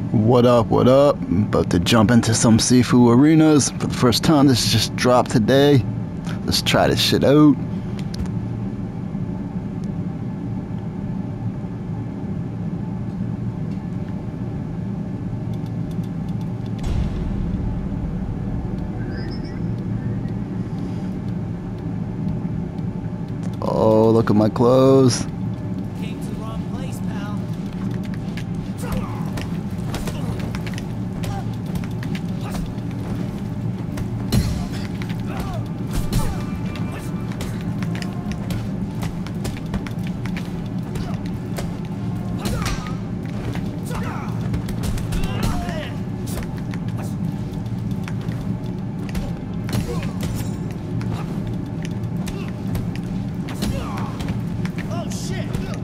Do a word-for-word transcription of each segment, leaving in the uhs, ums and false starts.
What up, what up? I'm about to jump into some Sifu arenas for the first time. This just dropped today. Let's try this shit out. Oh, look at my clothes. Came to the wrong place, pal. Oh shit!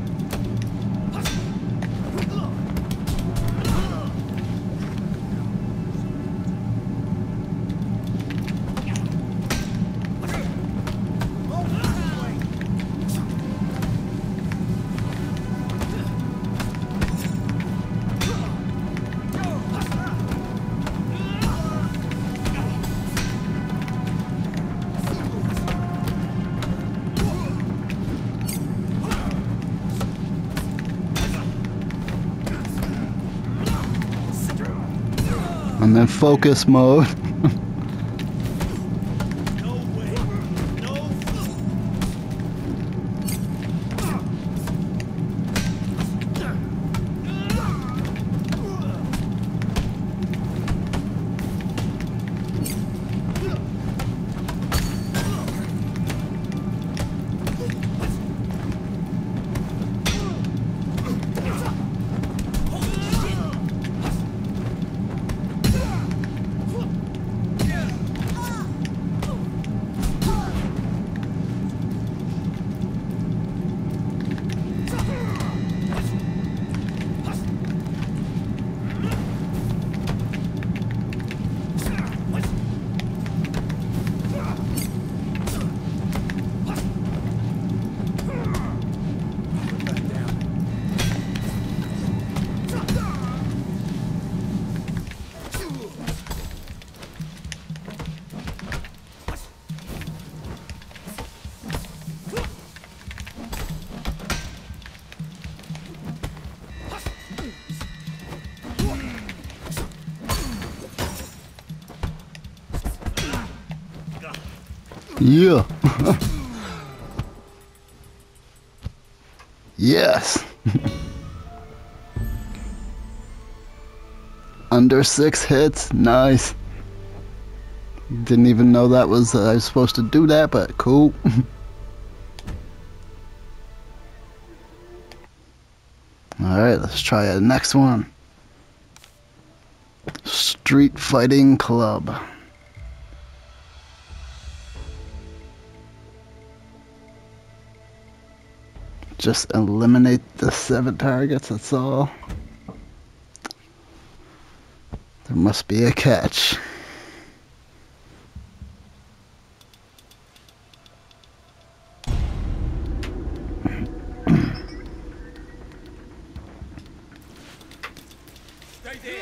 I'm in focus mode. No way. No. Yeah. Yes. Under six hits. Nice. Didn't even know that was uh, I was supposed to do that, but cool. Alright, let's try the next one. Street Fighting Club. Just eliminate the seven targets, that's all. There must be a catch. Stay there.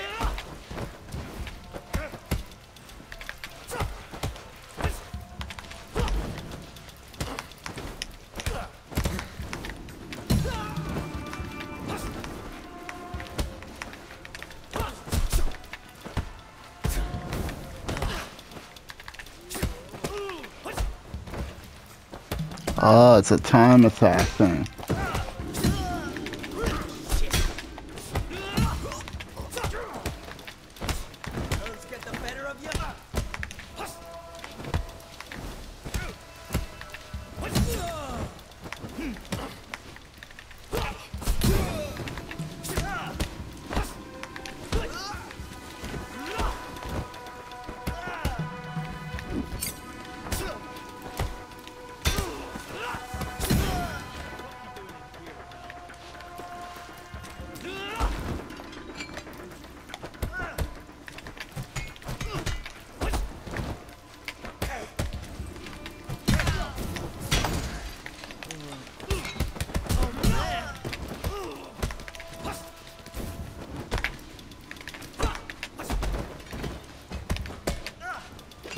Oh, it's a time attack thing. Let's get the better of you.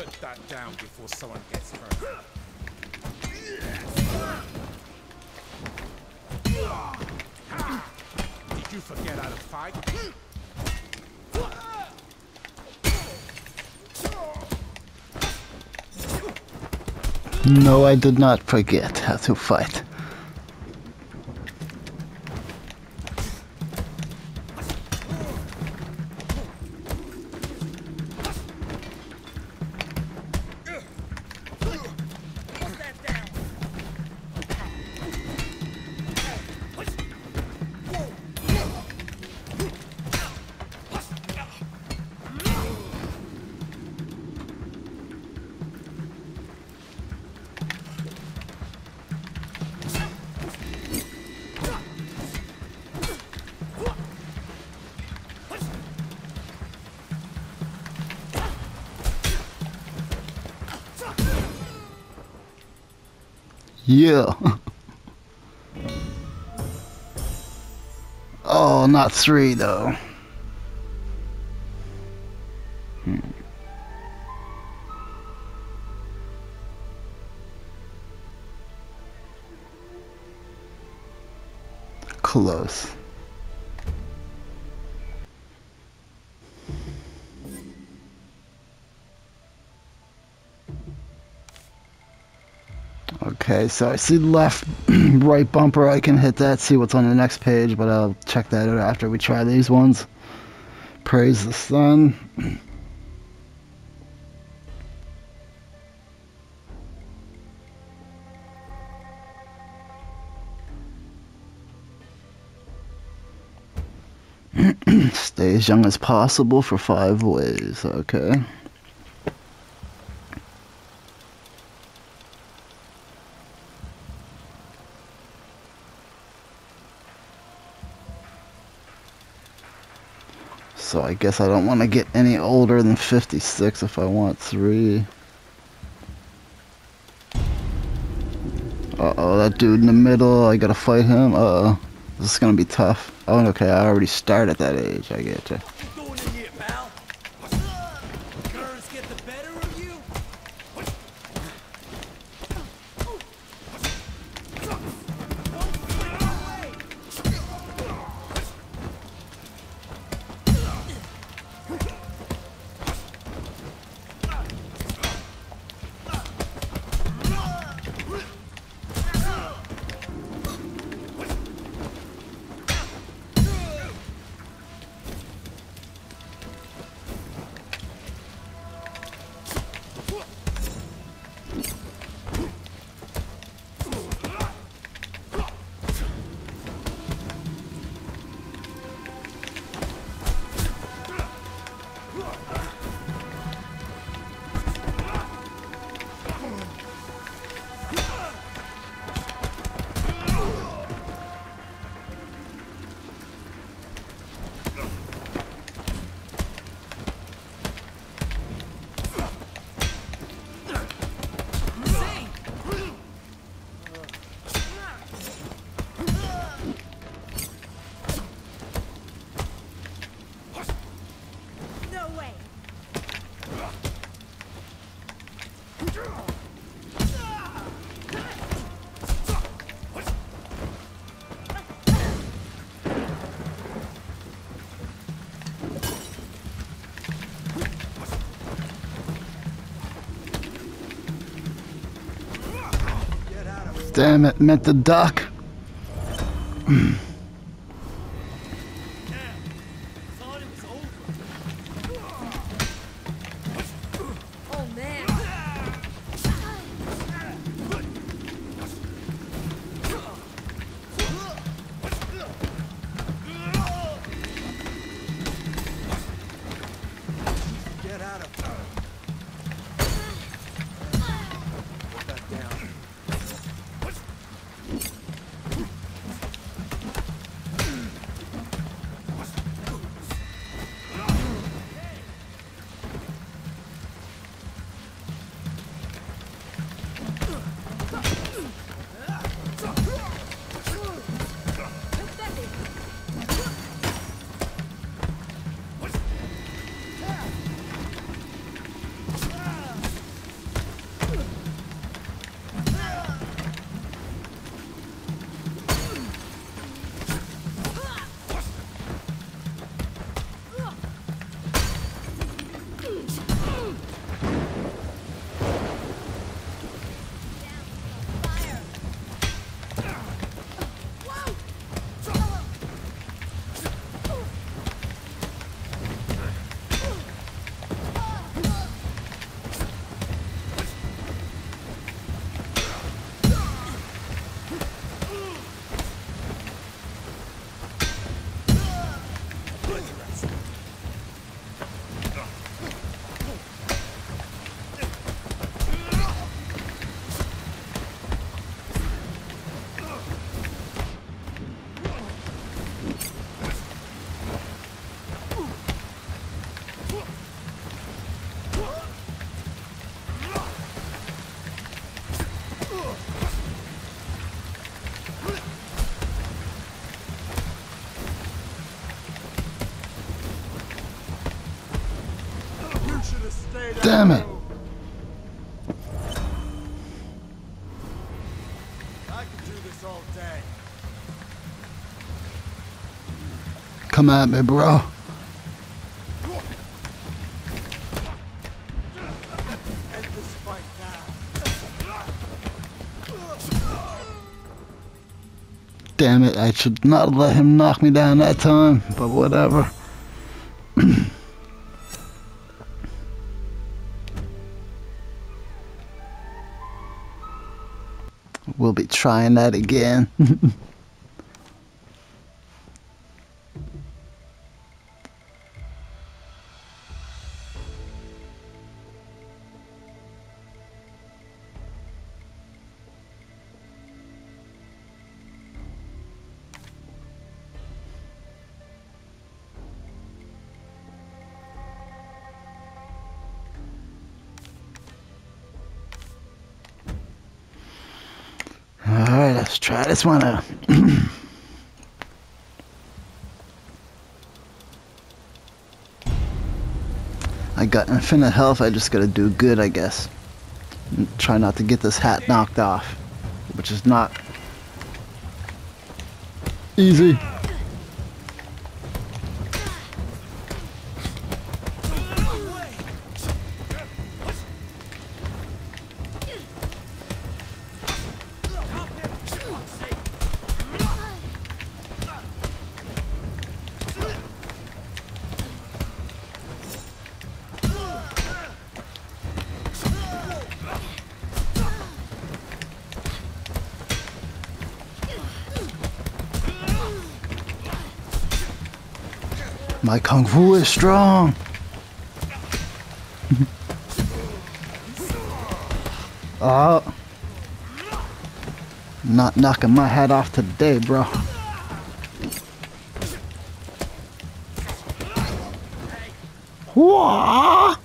Put that down before someone gets hurt. Did you forget how to fight? No, I did not forget how to fight. Yeah. Oh, not three though. Hmm. Close. Okay, so I see left, right bumper. I can hit that, see what's on the next page, but I'll check that out after we try these ones. Praise the sun. Stay as young as possible for five ways. Okay. So I guess I don't want to get any older than fifty-six if I want three. Uh-oh, that dude in the middle, I gotta fight him. Uh-oh, this is gonna be tough. Oh, okay, I already start at that age, I get you. What you doing in here, pal? Nerves get the better of you? Damn it, meant to duck. Damn it. I could do this all day. Come at me, bro. End this fight now. Damn it, I should not let him knock me down that time, but whatever. We'll be trying that again. Alright, let's try this one out. I got infinite health, I just gotta do good, I guess. And try not to get this hat knocked off, which is not easy. My kung fu is strong. Oh, not knocking my hat off today, bro. Whoa!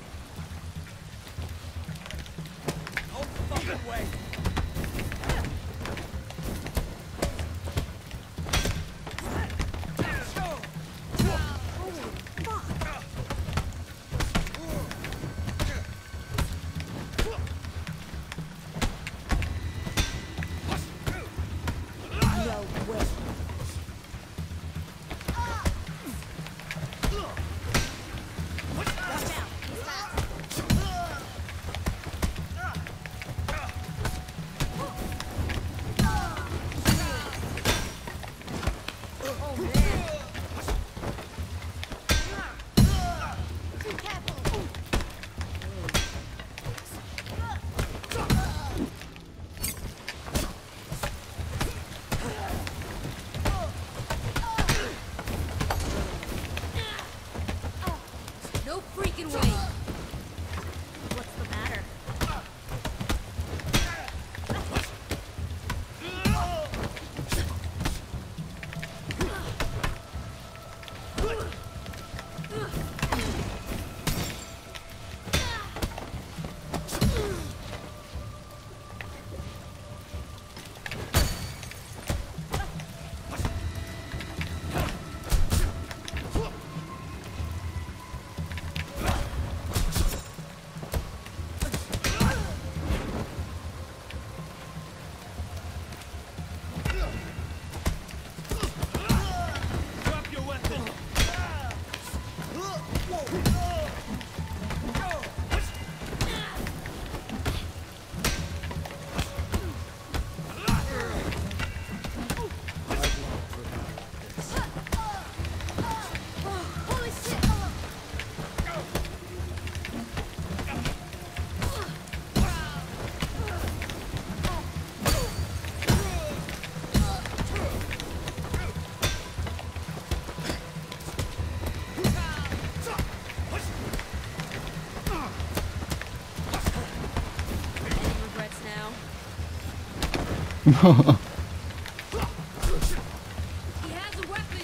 He has a weapon.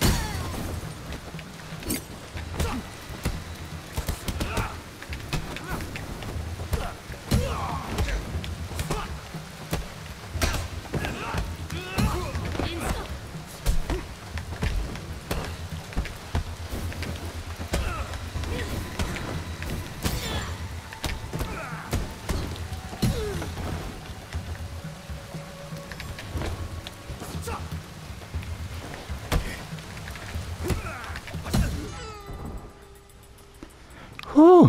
Whew.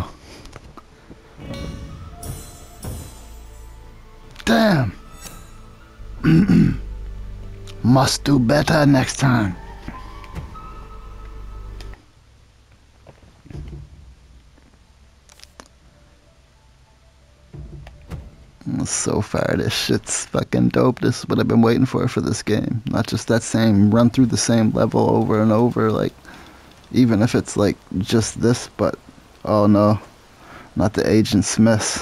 Damn. Must do better next time. So far, this shit's fucking dope. This is what I've been waiting for for this game. Not just that same run through the same level over and over, like, even if it's like just this, but oh no, not the Agent Smiths.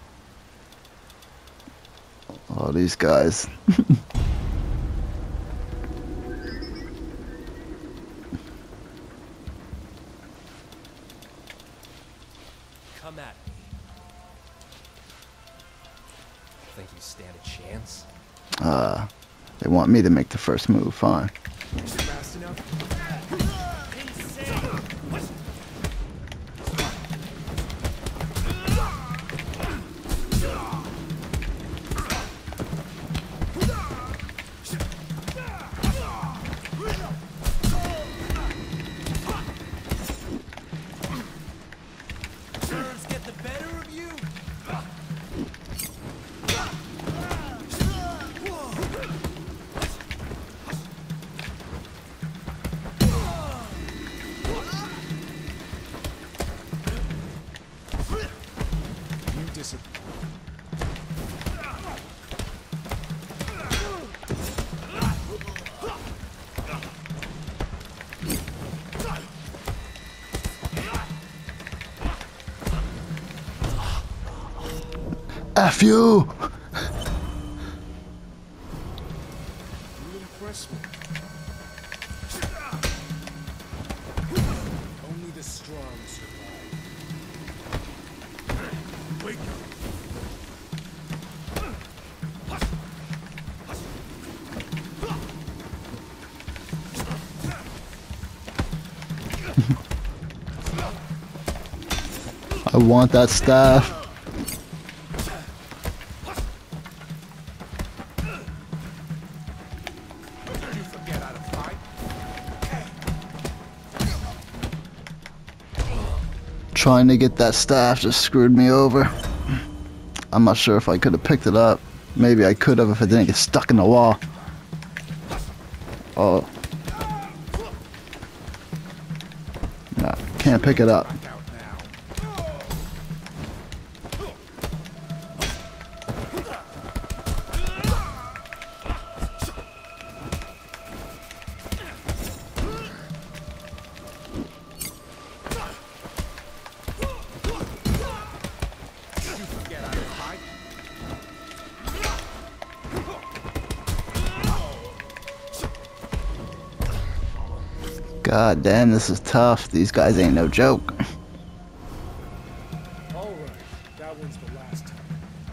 All these guys. Come at me. Think you stand a chance? Uh, they want me to make the first move, fine. Fast enough? Nerves get the better of you? You disappoint. F you! You impress me. Only the strong survive. Wake up. I want that staff. Did you forget how to fight? Trying to get that staff just screwed me over. I'm not sure if I could have picked it up. Maybe I could have if it didn't get stuck in the wall. Oh. No, can't pick it up. Back out now. Did you forget how to fight? God damn, this is tough. These guys ain't no joke. All right, that one's the last time.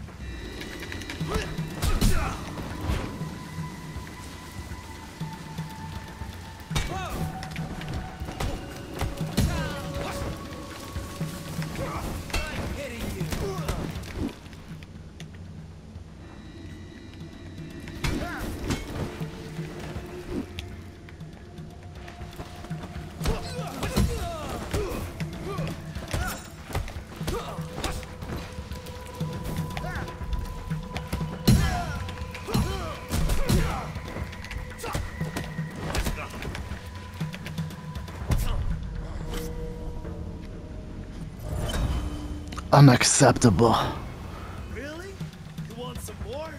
Hitting you. Unacceptable. Really? You want some more?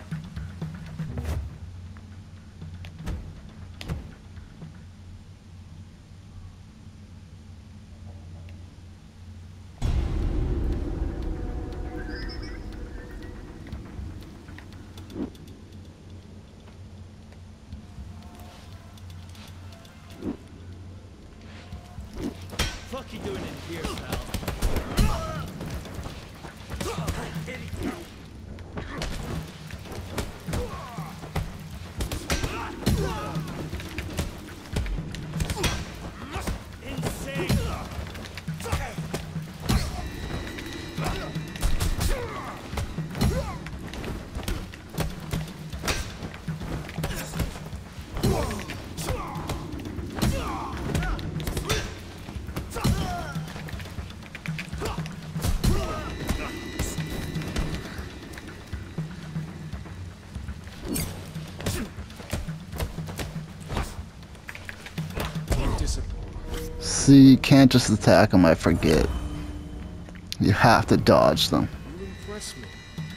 fuck you doing in here, pal? Insane. See, you can't just attack them, I forget. You have to dodge them. You impress me.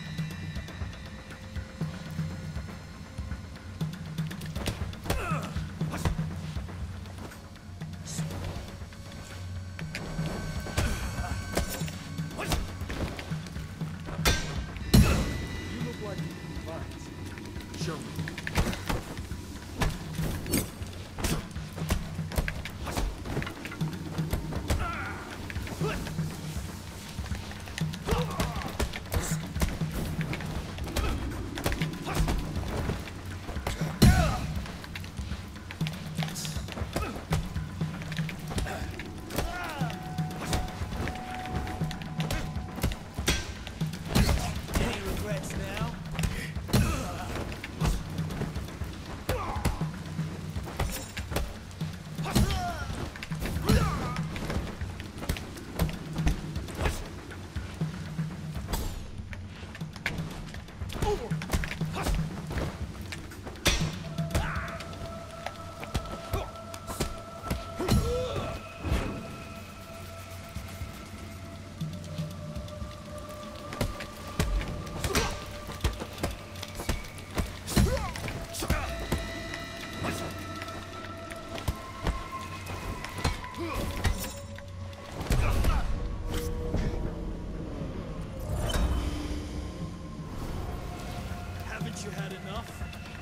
You look like you can fight. Show me. Any regrets now? Haven't you had enough?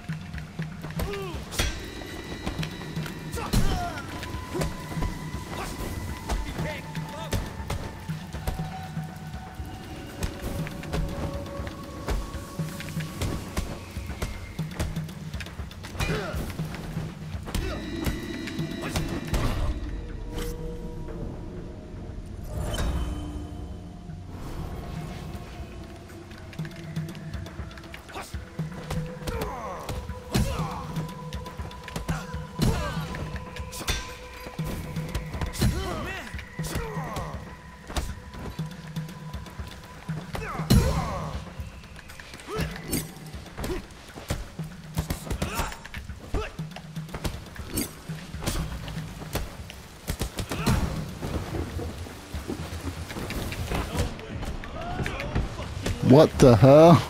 What the hell?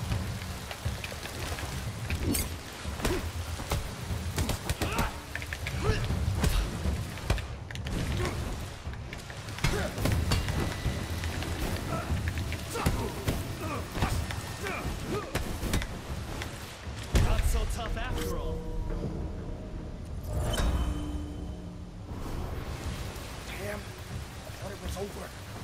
Not so tough after all. Damn. I thought it was over.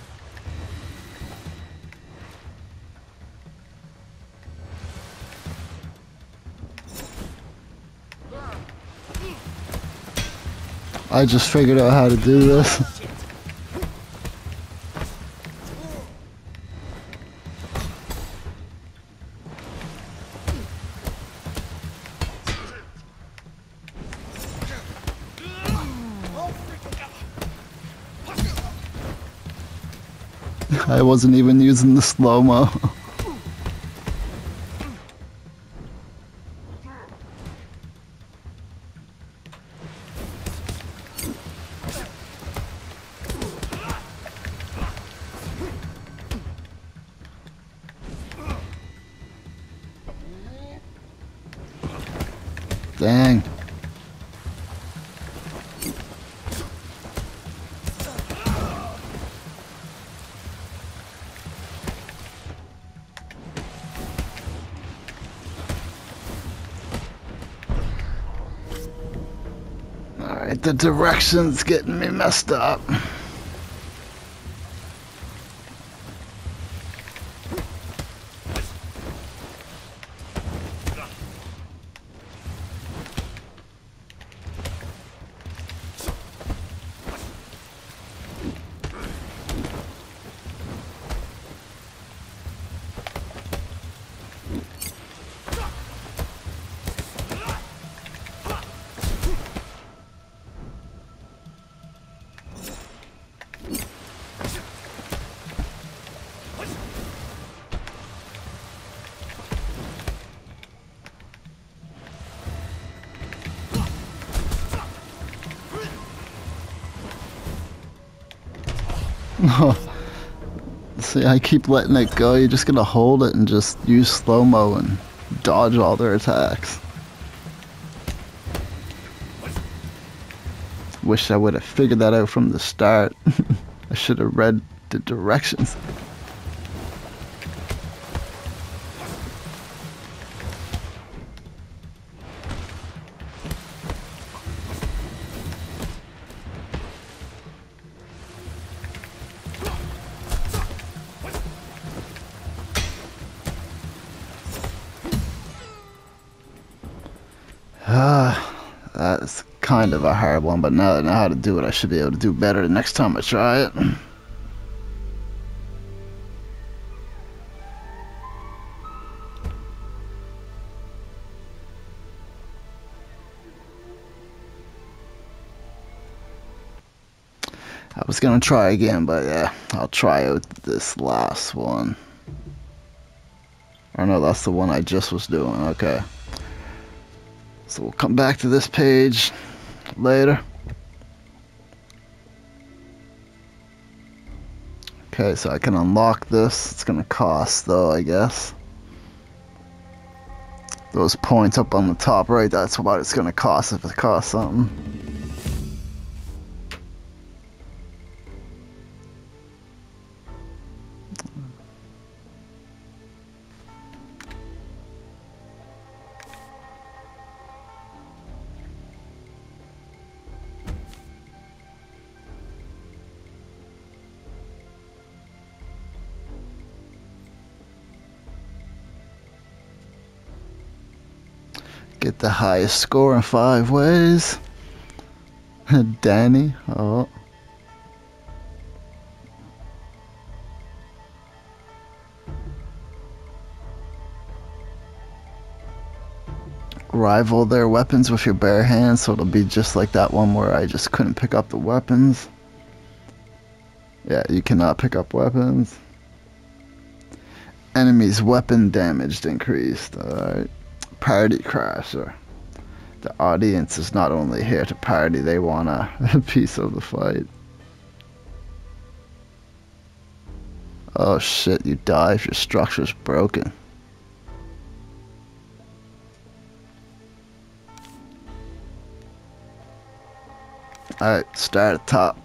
I just figured out how to do this. I wasn't even using the slow-mo. Dang. Alright, the direction's getting me messed up. See, I keep letting it go. You're just gonna hold it and just use slow-mo and dodge all their attacks. Wish I would have figured that out from the start. I should have read the directions. Ah, that's kind of a hard one, but now that I know how to do it, I should be able to do better the next time I try it. I was gonna try again, but yeah, I'll try out this last one. Or no, that's the one I just was doing, okay. So we'll come back to this page later. Okay, so I can unlock this. It's gonna cost though, I guess. Those points up on the top right, that's what it's gonna cost if it costs something. Get the highest score in five ways. Danny, oh. Rival their weapons with your bare hands, so it'll be just like that one where I just couldn't pick up the weapons. Yeah, you cannot pick up weapons. Enemies' weapon damage increased, alright. Party crasher. The audience is not only here to party, they want a, a piece of the fight. Oh shit, you die if your structure's broken. Alright, start at the top.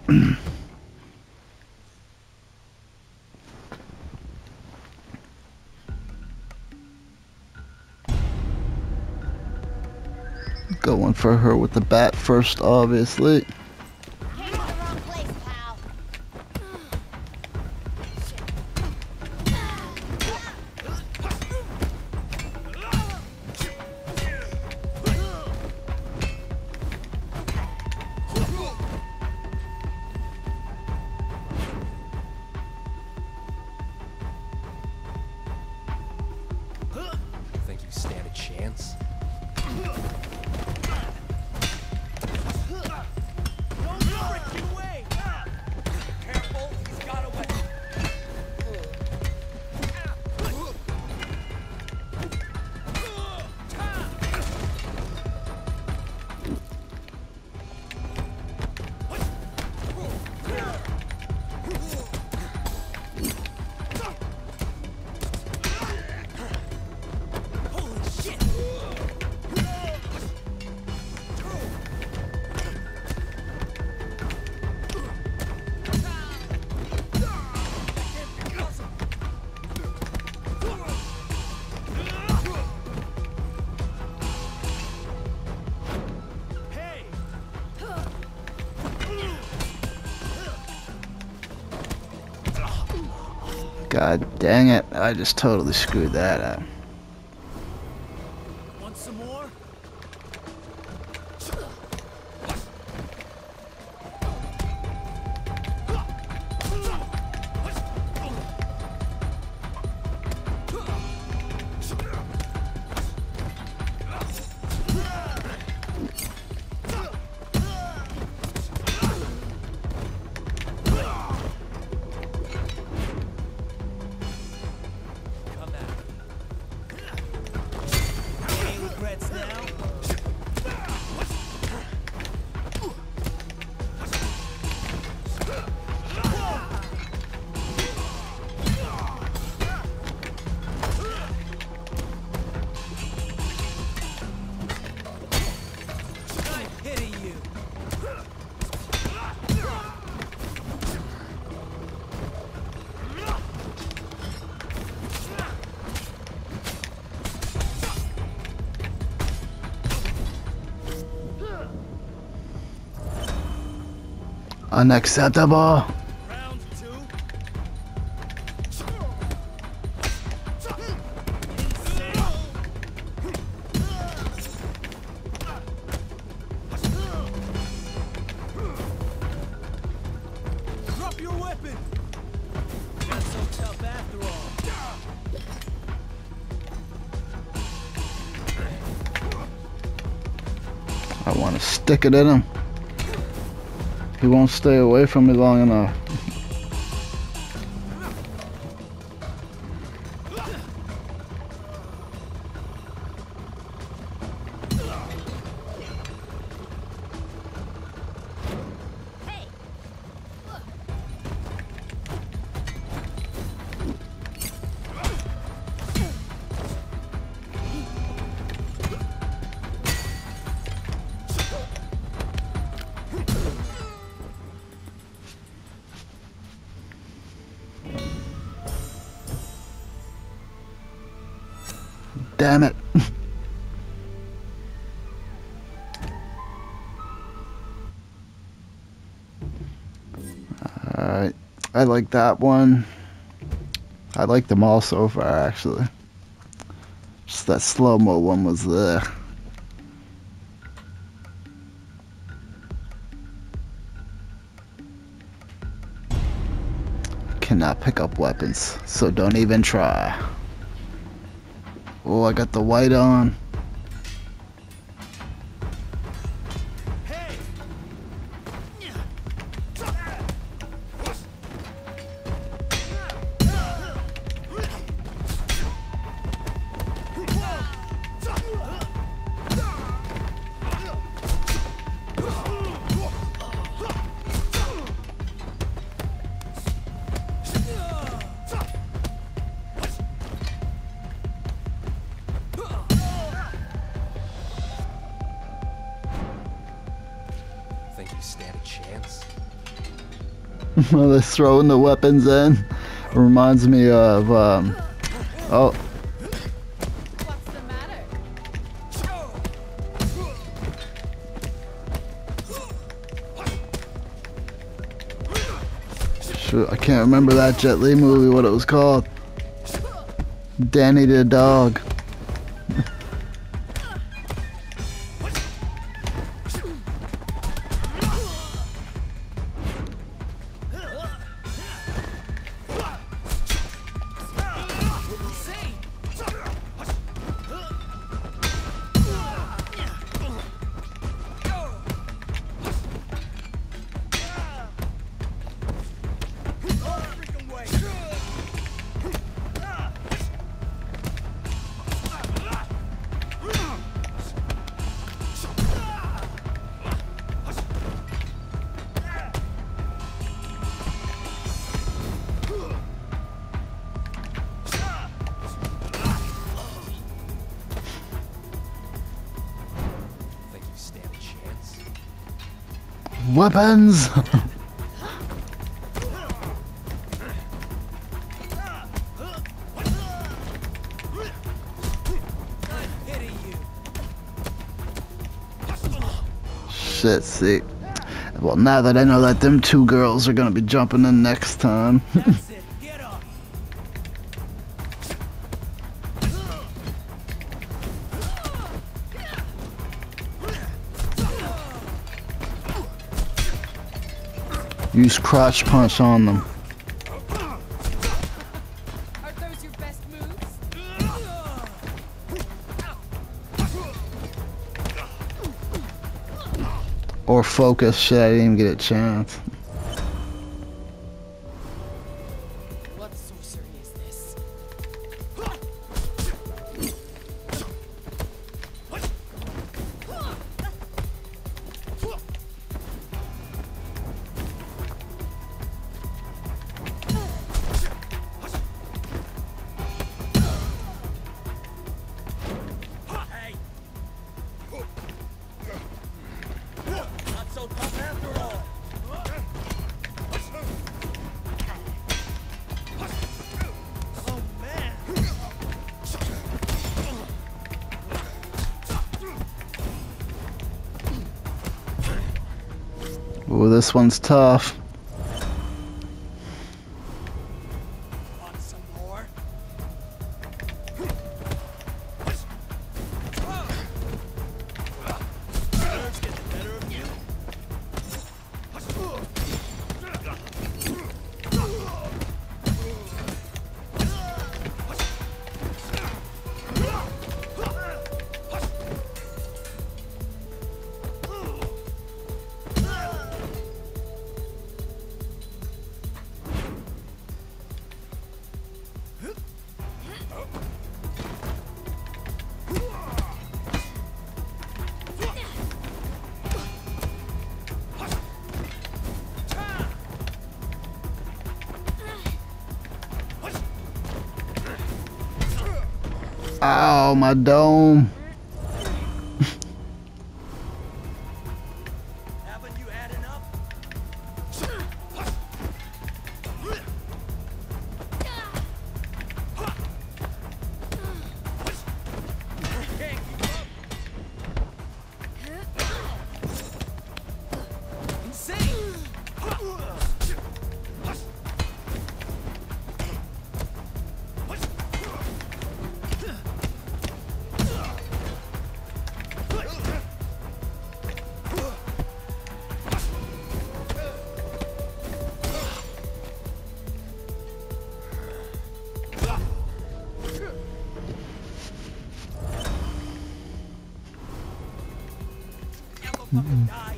Going for her with the bat first, obviously. Came to the wrong place, pal. Think you stand a chance? God dang it, I just totally screwed that up. Want some more? Unacceptable. Round two. Drop your weapon. Not so tough after all. I want to stick it in him. He won't stay away from me long enough. Hey, look. Damn it. Alright. I like that one. I like them all so far, actually. Just that slow-mo one was there. Cannot pick up weapons, so don't even try. Oh, I got the white on. Hey. Think you stand a chance? Well, they're throwing the weapons in. Reminds me of, um, oh, What's the matter? shoot, I can't remember that Jet Li movie, what it was called. Danny the Dog. Think you stand a chance? Weapons! Hitting you. Shit, see. Well, now that I know that them two girls are gonna be jumping in next time. That's it. Get up. Use crotch punch on them. Are those your best moves? Or focus. Shit, I didn't even get a chance. What sorcery is this? Hey. Not so tough after all. Oh Ooh, this one's tough. Want some more? Nerves get the better of you. Ow, my dome. Haven't you had enough? Can't keep up. Insane. Fucking die.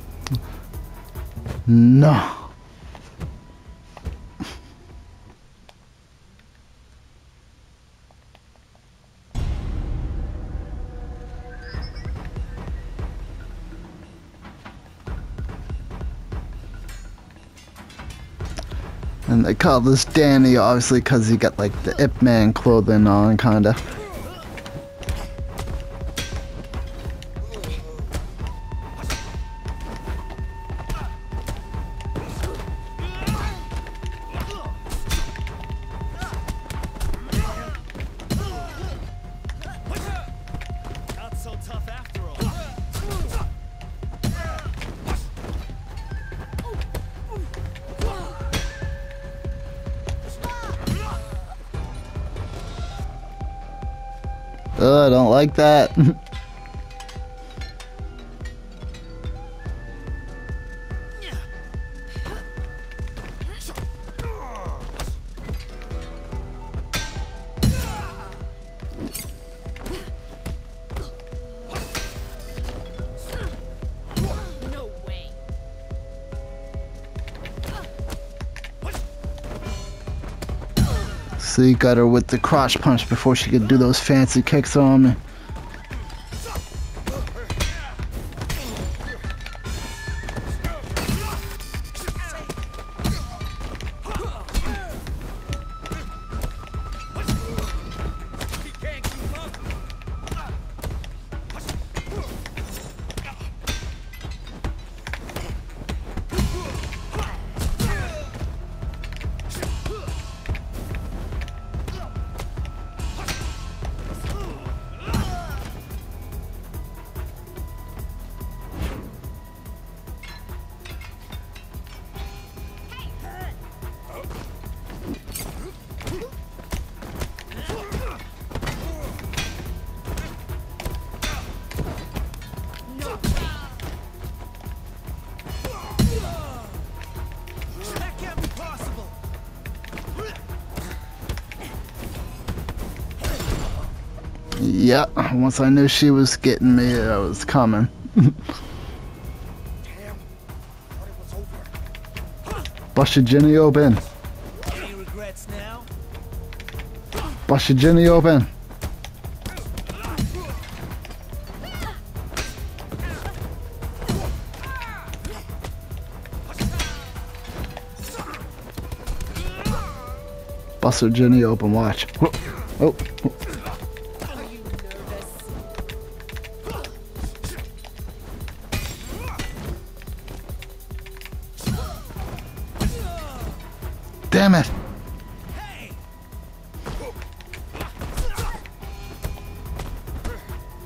No. And they call this Danny, obviously, because he got like the Ip Man clothing on, kinda. Not so tough after all. Ugh, I don't like that. No way. So you got her with the crotch punch before she could do those fancy kicks on me. He can't keep up. That can't be possible. Yeah, once I knew she was getting me, I was coming. Damn. Thought it was over. Bust your Jenny open. Any regrets now? Bust your Jenny open. Bust her Jenny open, watch. Oh, oh. Are you nervous? Damn it. Hey!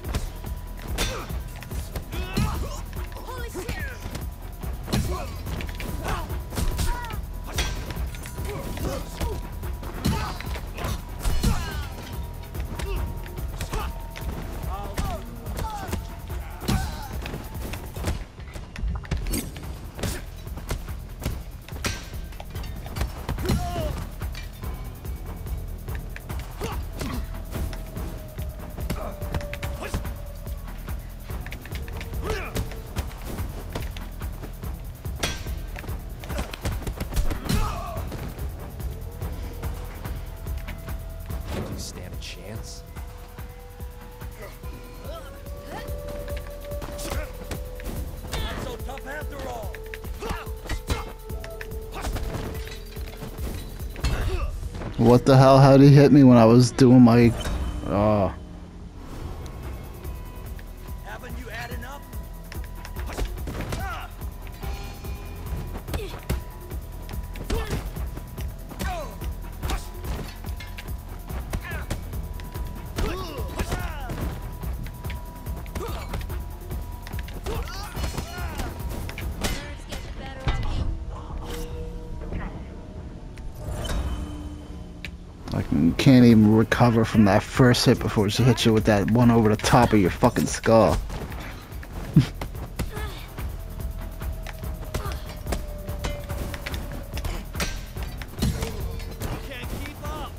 Holy shit! you stand a chance? Not so tough after all. What the hell? How'd he hit me when I was doing my... Oh. Haven't you had enough? Nerves get the better of you. Like, you can't even recover from that first hit before she hits you with that one over the top of your fucking skull. Can't keep up.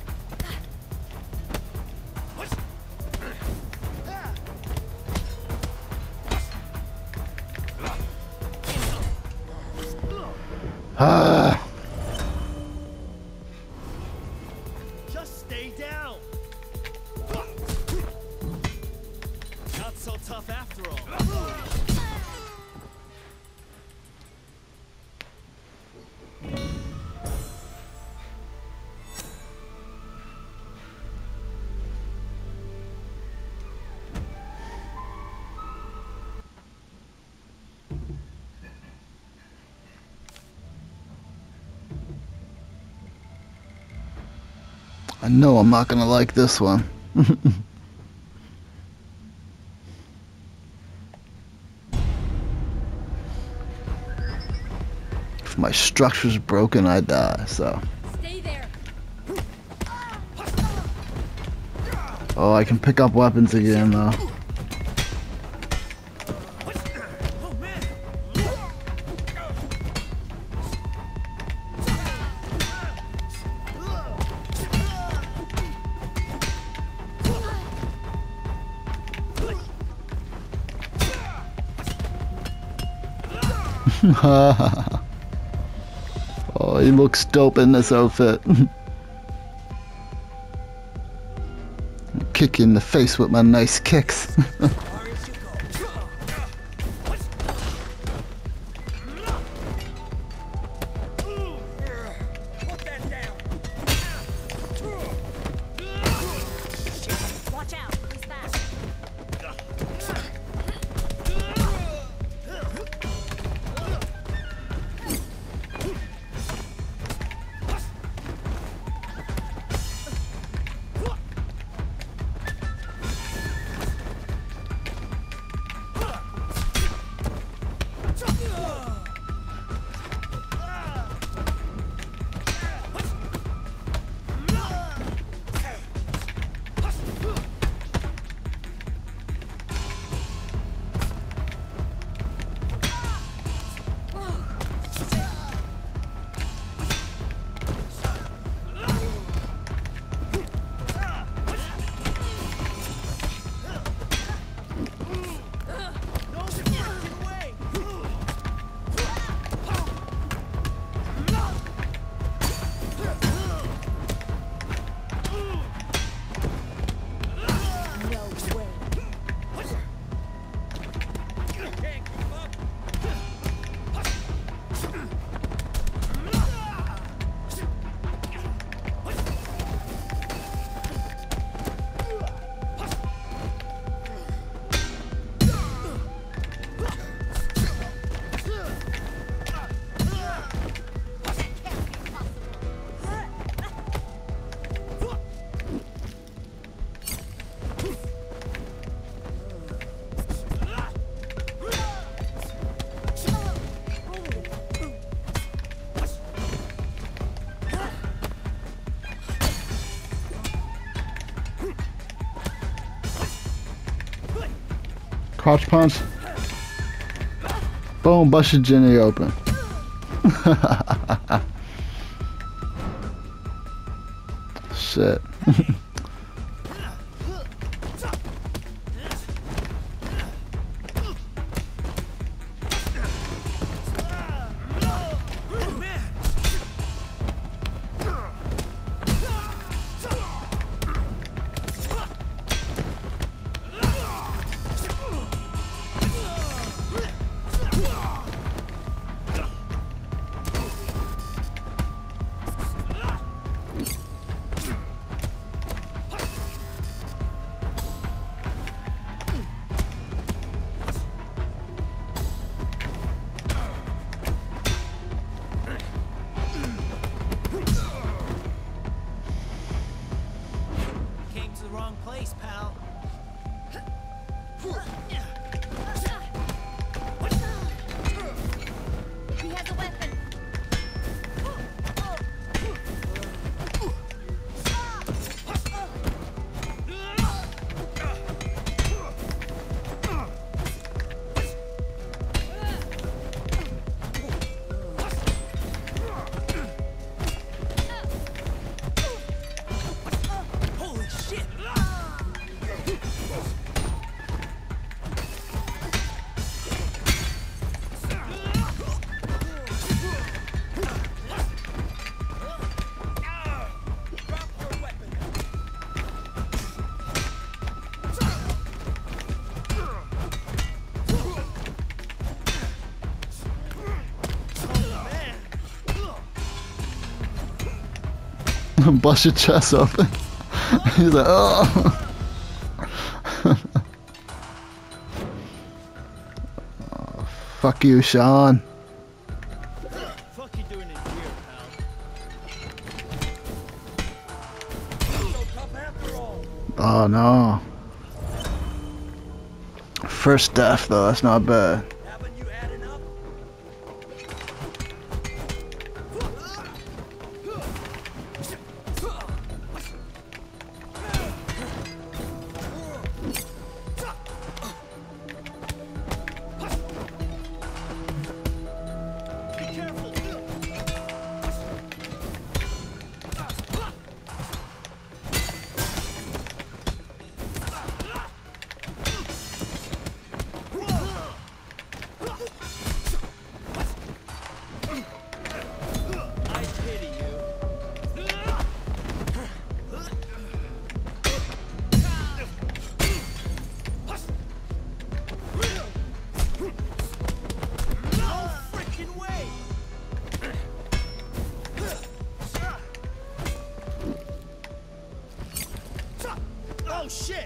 Ah. Just stay down. Not so tough after all. I know I'm not gonna like this one. If my structure's broken, I die, so... Stay there. Oh, I can pick up weapons again, though. Oh man. Oh, he looks dope in this outfit. Kick you in the face with my nice kicks. Far as you go. Put that down. Watch out. He's fast. Crouch punch. Boom, busted Jenny open. Shit. Bust your chest open. He's like, oh. Oh, fuck you, Sean. Fuck you doing in here, pal? Oh no. First death though, that's not bad. Haven't you had enough? Be careful. I pity you. No freaking way! Oh shit!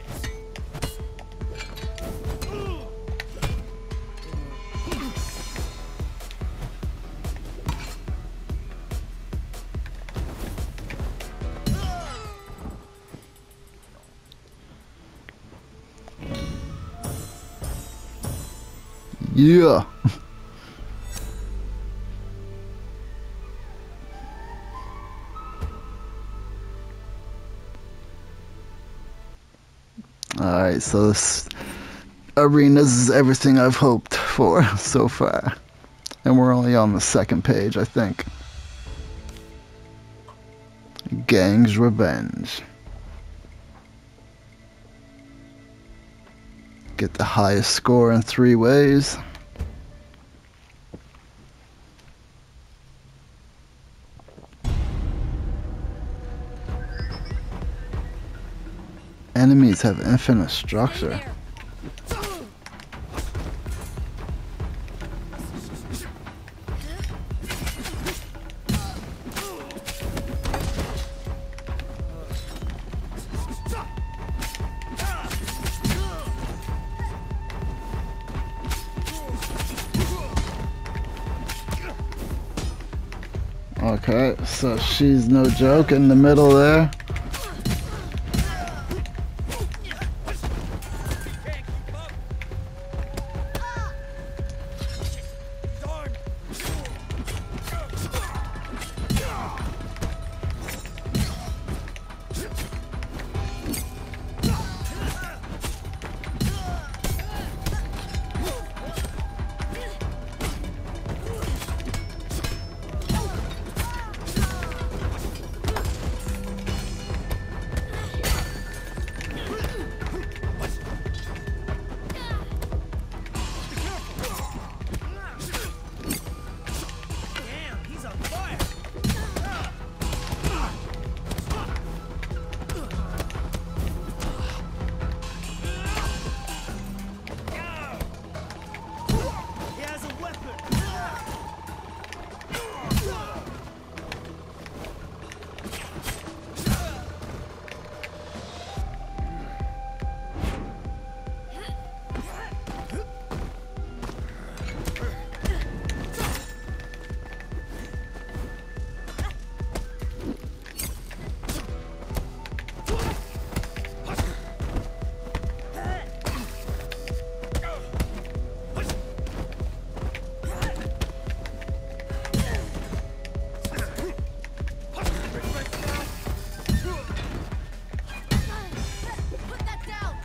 Yeah. Alright, so this arena is everything I've hoped for so far. And we're only on the second page, I think. Gang's Revenge. Get the highest score in three ways. Enemies have infinite structure. Okay, so she's no joke in the middle there. Damn, he's on fire! He has a weapon! Put that down.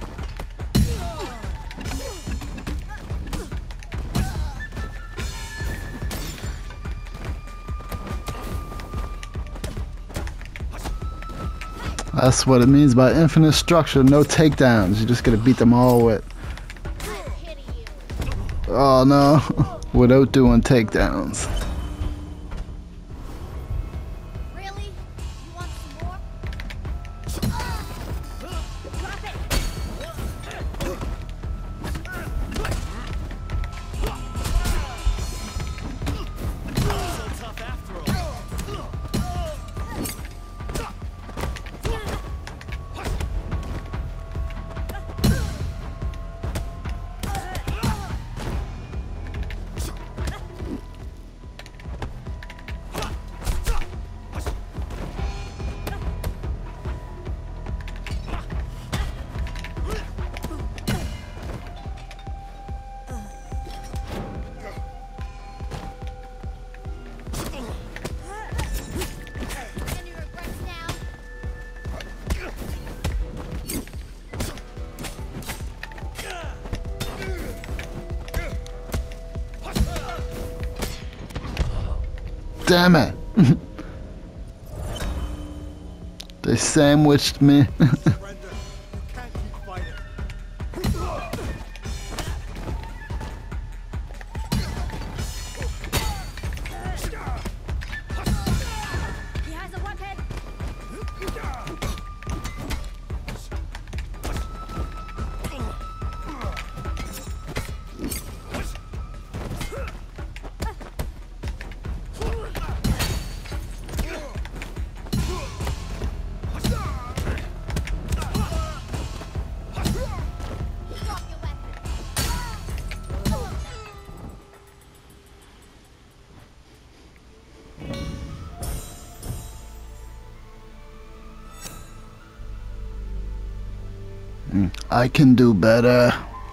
That's what it means by infinite structure, no takedowns. You just gotta beat them all with, I pity you. oh no, without doing takedowns. Really? You want some more? Drop it. So tough after all. damn it! They sandwiched me. Surrender. You can't keep fighting. He has a weapon. Drop your weapon. I can do better.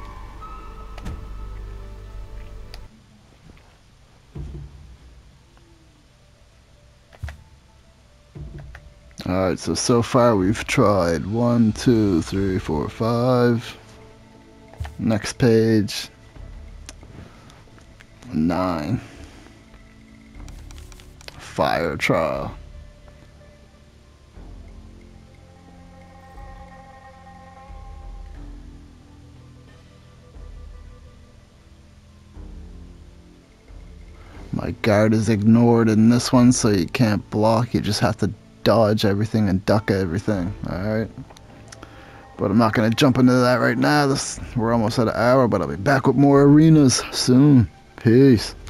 Alright, so so far we've tried one, two, three, four, five. Next page. Nine. Fire trial. My guard is ignored in this one, so you can't block. You just have to dodge everything and duck everything. Alright. But I'm not going to jump into that right now. This, we're almost at an hour, but I'll be back with more arenas soon. Peace.